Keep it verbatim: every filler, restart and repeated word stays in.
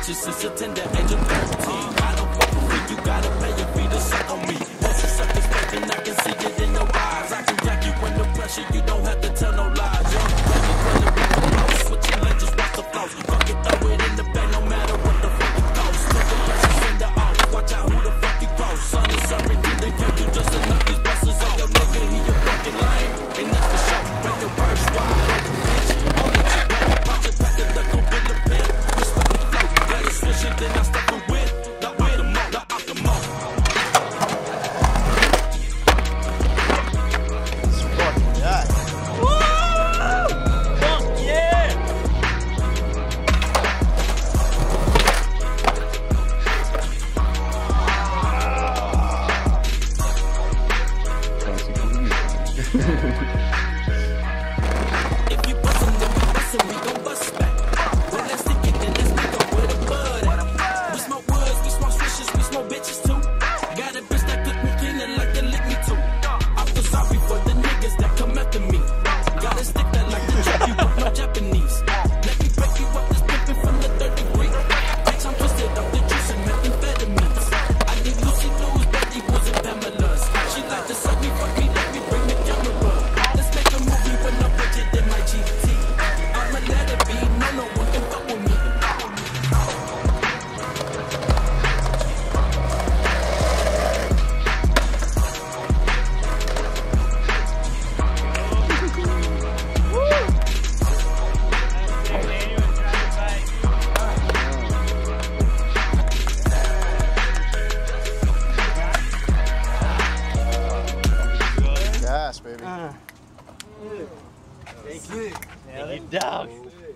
bitches since a tender age of thirteen. I don't fuck with you, gotta pay your fee to suck on me. Once you suck this bitch and I can see it in your eyes. I can jack you under pressure, you don't have to tell no lies. Young baby, running with the boss, switching lanes, just watch the flows. Fuck it, throw it in the bag, no matter what the fuck it goes. Put the pressure, send her off, watch out who the fuck you close. Son is sorry, they can't do just enough. These buses on your nigga, he a fucking lame. And that's for sure, break your purse wide open, bitch. All that you got, punch it, pack it, duck, go in the pen. Respect the flow, let it switch it, then I step the win. The win, the out the mouth. If you bustin', then we bustin', we gon' bust back. Well, let's stick it, then let's make up where the bud at. We smoke woods, we smoke swishes, we smoke bitches too. Got a bitch that cook me clean and like to lick me too. I feel sorry for the niggas that come after me. Gotta stick that like the Jap, you with no Japanese. Let me break you up this pimpin' from the third degree. Bitch, I'm twisted off the juice and methamphetamines. I need Lucy Blues, Betty Woods and Pamela's. She like to suck me, fuck me, let me bring the camera. Let's make a movie with no budget in my G T. I'ma let it be, no, no one can fuck with me. Gas, baby. Thank you, dog.